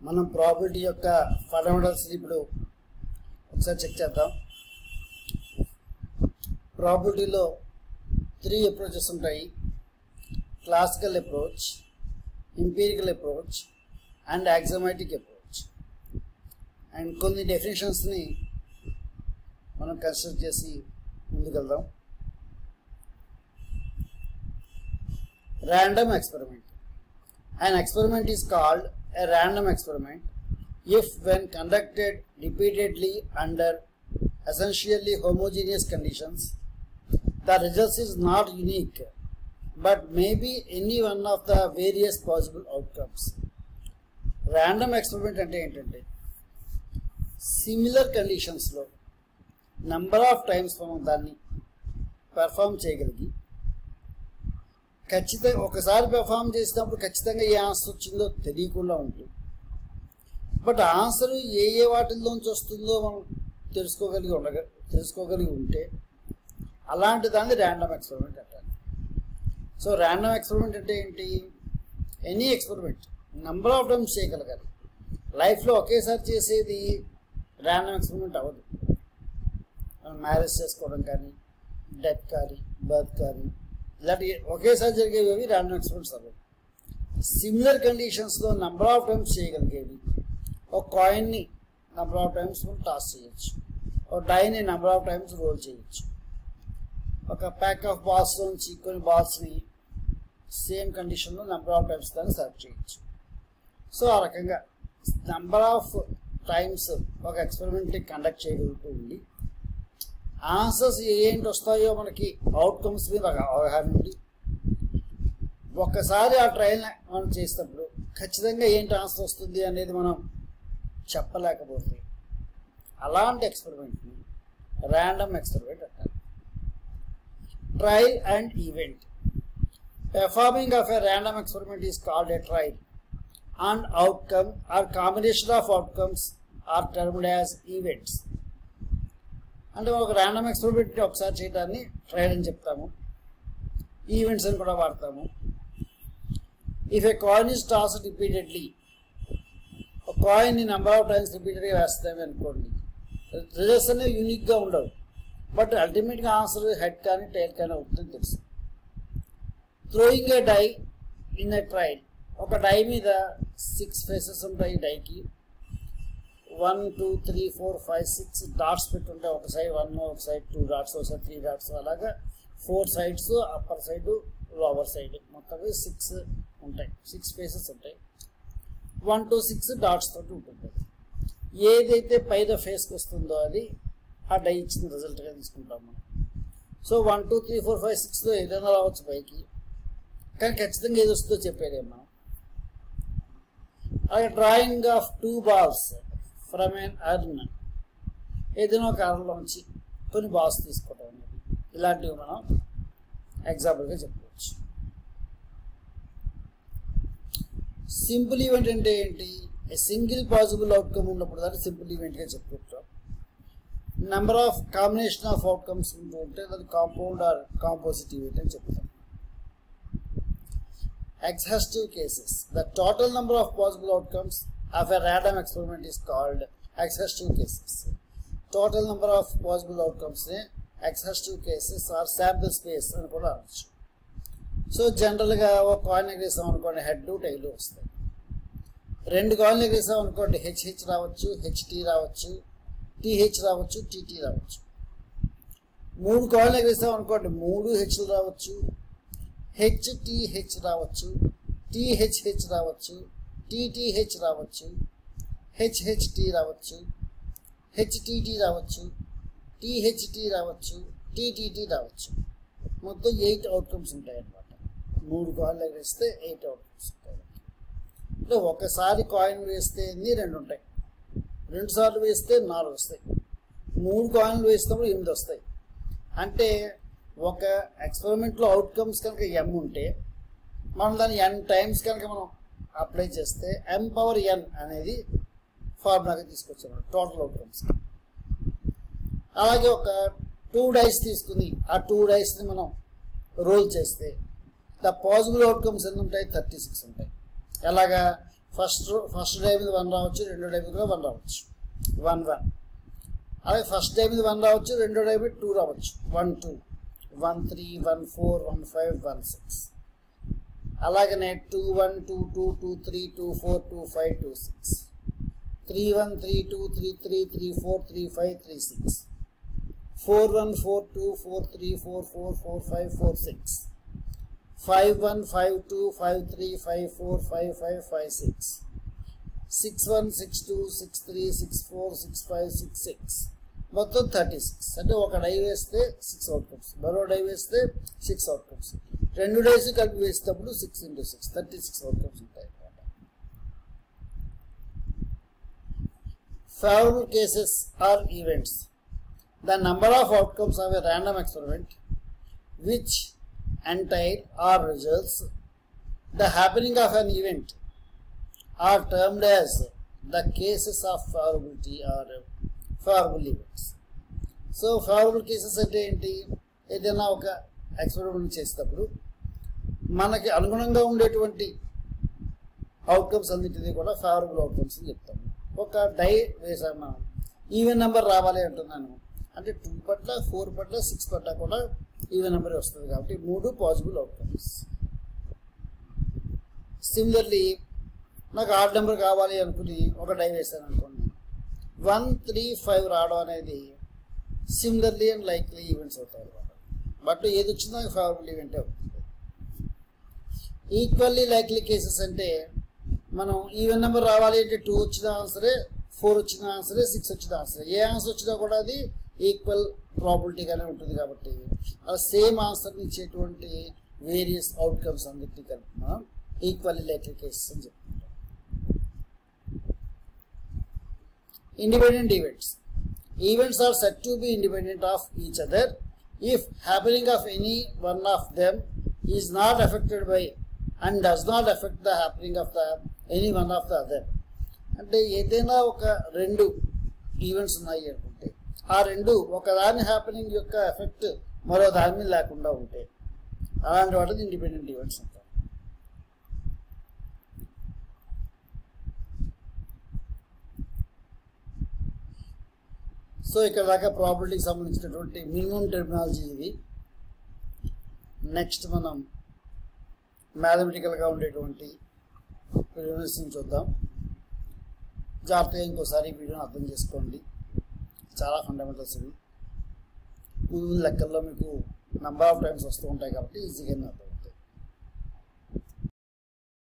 మనం ప్రాబిలిటీ యొక్క ఫండమెంటల్స్ ఇప్పుడు ఒకసారి చెక్ చేద్దాం. ప్రాబిలిటీలో 3 అప్రోచెస్ ఉంటాయి: classical approach, empirical approach and axiomatic approach. And కొన్ని డెఫినేషన్స్ని మనం కన్సిడర్ చేసి ముందుకెళ్దాం. Random experiment. An experiment is called a random experiment if, when conducted repeatedly under essentially homogeneous conditions, the result is not unique but may be any one of the various possible outcomes. Random experiment అంటే ఏంటంటే similar కండిషన్స్లో number of times మనం దాన్ని perform చేయగలిగి ఖచ్చితంగా ఒకసారి perform చేసినప్పుడు ఖచ్చితంగా ఏ answer వచ్చిందో తెలియకుండా ఉంటుంది. బట్ ఆన్సర్ ఏ వాటిల్లోంచి వస్తుందో మనం తెలుసుకోగలిగి ఉంటే అలాంటి దాన్ని ర్యాండమ్ ఎక్స్పెరిమెంట్ అంటారు. సో ర్యాండమ్ ఎక్స్పెరిమెంట్ అంటే ఏంటి? Any experiment number of times చేయగలగాలి. లైఫ్లో ఒకేసారి చేసేది ర్యాండమ్ ఎక్స్పెరిమెంట్ అవ్వదు. మనం మ్యారేజ్ చేసుకోవడం కానీ, డెత్ కానీ, బర్త్ కానీ, ఇలాంటి ఒకేసారి జరిగేవి ర్యాండమ్ ఎక్స్పెరిమెంట్స్ అవ్వదు. సిమిలర్ కండిషన్స్లో నెంబర్ ఆఫ్ టైమ్స్ చేయగలిగేవి. ఒక కాయిన్ని నెంబర్ ఆఫ్ టైమ్స్ టాస్ చేయొచ్చు, ఒక డైని నెంబర్ ఆఫ్ టైమ్స్ రోల్ చేయొచ్చు, ఒక ప్యాక్ ఆఫ్ బాల్స్లోంచి కొన్ని బాల్స్ని సేమ్ కండిషన్లో నెంబర్ ఆఫ్ టైమ్స్ దాన్ని సెలెక్ట్ చేయొచ్చు. సో ఆ రకంగా నెంబర్ ఆఫ్ టైమ్స్ ఒక ఎక్స్పెరిమెంట్ని కండక్ట్ చేయగలుగుతూ ఉండి ఆన్సర్స్ ఏంటి వస్తాయో మనకి అవుట్కమ్స్ మీద అవగాహన ఉంది. ఒక్కసారి ఆ ట్రయల్ మనం చేసినప్పుడు ఖచ్చితంగా ఏంటి ఆన్సర్ వస్తుంది అనేది మనం చెప్పలేకపోతే అలాంటి ఎక్స్పెరిమెంట్ని ర్యాండమ్ ఎక్స్పెరిమెంట్ అంటారు. Trial and event. Performing of a random experiment is called a trial and outcome or combination of outcomes are termed as events. అంటే ఒక ర్యాండమ్ ఎక్స్పెరిమెంట్ ఒకసారి చేయడాన్ని ట్రయల్ అని చెప్తాము, ఈవెంట్స్ అని కూడా వాడతాము. If a coin is tossed repeatedly, ఒక కాయిన్ని నెంబర్ ఆఫ్ టైమ్స్ రిపీటెడ్గా వేస్తామే అనుకోండి, రిజల్ట్స్ అనేవి యూనిక్గా ఉండవు. బట్ అల్టిమేట్గా ఆన్సర్ హెడ్ కానీ టైల్ కానీ అవుతుందని తెలుసు. Throwing a die in a trial. ఒక డై మీద 6 ఫేసెస్ ఉంటాయి. డైకి 1 2 3 4 5 6 డాట్స్ పెట్టుంటాయి. ఒక సైడ్ 1, ఒక సైడ్ 2 డాట్స్, ఒక సైడ్ 3 డాట్స్, అలాగా 4 sides, upper side, lower side, మొత్తం 6 ఉంటాయి. 6 ఫేసెస్ ఉంటాయి. 1 to 6 డాట్స్ తోటి ఉంటుంది. ఏదైతే పైన ఫేస్కి వస్తుందో అది ఆ డై ఇచ్చిన రిజల్ట్గా తీసుకుంటాం మనం. సో 1 2 3 4 5 6లో ఏదైనా రావచ్చు పైకి, కానీ ఖచ్చితంగా ఏది వస్తుందో చెప్పేదే మనం. అలాగే drawing of 2 balls from an urn. ఏదైనా ఒక అర్న్లోంచి కొన్ని బాల్స్ తీసుకోవడం అనేది, ఇలాంటివి మనం ఎగ్జాంపుల్గా చెప్పవచ్చు. సింపుల్ ఈవెంట్ అంటే ఏంటి? సింగిల్ పాసిబుల్ అవుట్కమ్ ఉన్నప్పుడు దాన్ని సింపుల్ ఈవెంట్గా చెప్పుకుంటాం. Number of combination of outcomes ఉంటే దాన్ని కాంపౌండ్ ఆర్ కాంపోజిట్ ఈవెంట్ అని చెప్తాం. Exhaustive cases. The total number of possible outcomes of a random experiment is called exhaustive cases. Total number of possible outcomes exhaustive cases or sample space అని కూడా అనొచ్చు. So జనరల్గా ఒక coin ఎగరేసాం అనుకోండి, head tile వస్తాయి. 2 కాయిన్లు ఎగరేసాం అనుకోండి, HH రావచ్చు, HT రావచ్చు, TH రావచ్చు, TT రావచ్చు. 3 కాయిన్లు ఎగరేసాం అనుకోండి, 3 Hలు రావచ్చు, HTH రావచ్చు, THH రావచ్చు, TTH రావచ్చు, HHT రావచ్చు, HTT రావచ్చు, THT రావచ్చు, TTT రావచ్చు. మొత్తం 8 అవుట్కమ్స్ ఉంటాయి అన్నమాట. 3 కాయిన్లు వేస్తే 8 అవుట్కమ్స్ ఉంటాయి. అంటే ఒకసారి కాయిన్ వేస్తే 2 ఉంటాయి, 2 సార్లు వేస్తే 4 వస్తాయి, 3 కాయిన్లు వేసినప్పుడు 8 వస్తాయి. అంటే ఒక ఎక్స్పెరిమెంట్లో అవుట్కమ్స్ కనుక m ఉంటే మనం దాన్ని n టైమ్స్ కనుక మనం అప్లై చేస్తే m⁴n అనేది ఫార్ములాగా తీసుకొచ్చాము టోటల్ అవుట్కమ్స్. అలాగే ఒక 2 డైస్ తీసుకుని ఆ 2 డైస్ని మనం రోల్ చేస్తే ద పాసిబుల్ అవుట్కమ్స్ ఎన్ని ఉంటాయి? 36 ఉంటాయి. ఎలాగా ఫస్ట్ డే మీద 1 రావచ్చు, రెండో డే మీద కూడా 1 రావచ్చు, 1 1. అలాగే ఫస్ట్ డే మీద 1 రావచ్చు, రెండో డే మీద 2 రావచ్చు, 1 2, 1 3, 1 4, 1 5, 1 6. అలాగనే 2 1, 2 2, 2 3, 2 4, 2 5, 2 6, 3 1, 3 2, 3 3, 3 4, 3 5, 3 6, 4 1, 4 2, 4 3, 4 4, 4 5, 4 6, 5 1, 5 2, 5 3, 5 4, 5 5, 5 6, 6 1, 6 2, 6 3, 6 4, 6 5, 6 6, మొత్తం 36. అంటే ఒక డై వేస్తే 6 అవుట్కమ్స్, మరో డై వేస్తే 6 అవుట్కమ్స్, 2 డేస్ కలిపి వేసేటప్పుడు 6 × 6 36 అవుట్కమ్స్ ఉంటాయి అన్నమాట. Favorable cases are events. The number of outcomes of a random experiment which entail or results the happening of an event are termed as the cases of favorability or favorable events. So favorable cases అంటే ఏంటి? ఏదైనా ఒక experiment చేసేటప్పుడు మనకి అనుగుణంగా ఉండేటువంటి outcomes అన్నింటినీ కూడా ఫేవరబుల్ అవుట్కమ్స్ అని చెప్తాము. ఒక డై వేసాము మనం, ఈవెన్ నెంబర్ రావాలి అంటున్నాను అంటే 2 పట్ల 4 పట్ల 6 పట్ల కూడా ఈవెన్ నెంబర్ వస్తుంది కాబట్టి 3 పాసిబుల్ అవుట్కమ్స్. సిమిలర్లీ నాకు ఆడ్ నెంబర్ కావాలి అనుకుని ఒక డై వేసాను అనుకోండి, 1 3 5 రావడం అనేది సిమిలర్లీ అండ్ లైక్లీ ఈవెంట్స్ అవుతాయి అనమాట. బట్ ఏది వచ్చినా ఫేవరబుల్ ఈవెంటే అవుతుంది. ఈక్వల్లీ లైక్లీ కేసెస్ అంటే మనం ఈవెన్ నెంబర్ రావాలి అంటే 2 వచ్చిన ఆన్సరే, 4 వచ్చిన ఆన్సరే, 6 వచ్చిన ఆన్సరే, ఏ ఆన్సర్ వచ్చినా కూడా అది ఈక్వల్ ప్రాబిలిటీగానే ఉంటుంది కాబట్టి ఆ సేమ్ ఆన్సర్ని ఇచ్చేటువంటి వేరియస్ అవుట్కమ్స్ అన్నిటినీ కలిపి మనం ఈక్వల్లీ లైక్లీ కేసెస్ అని చెప్తుంటాం. Independent events. Events are said to be independent of each other if happening of any one of them is not affected by and does not affect the happening of any one of the other. అంటే ఏదైనా ఒక 2 events ఉన్నాయి అనుకుంటే ఆ 2 ఒకదాని happening యొక్క effect మరో దాని మీద లేకుండా ఉంటే అలాంటి వాటిని ఇండిపెండెంట్ ఈవెంట్స్ అంటారు. సో ఇక్కడ దాకా ప్రాబిలిటీకి సంబంధించినటువంటి మినిమం టెర్మినాలజీ ఇది. నెక్స్ట్ మనం మ్యాథమెటికల్గా ఉండేటువంటి ప్రిలిమినరీస్ని చూద్దాం. జాగ్రత్తగా ఇంకోసారి వీడియోని అర్థం చేసుకోండి, చాలా ఫండమెంటల్స్ ఇవి. ముందు లెక్కల్లో మీకు నెంబర్ ఆఫ్ టైమ్స్ వస్తూ ఉంటాయి కాబట్టి ఈజీగానే అర్థం.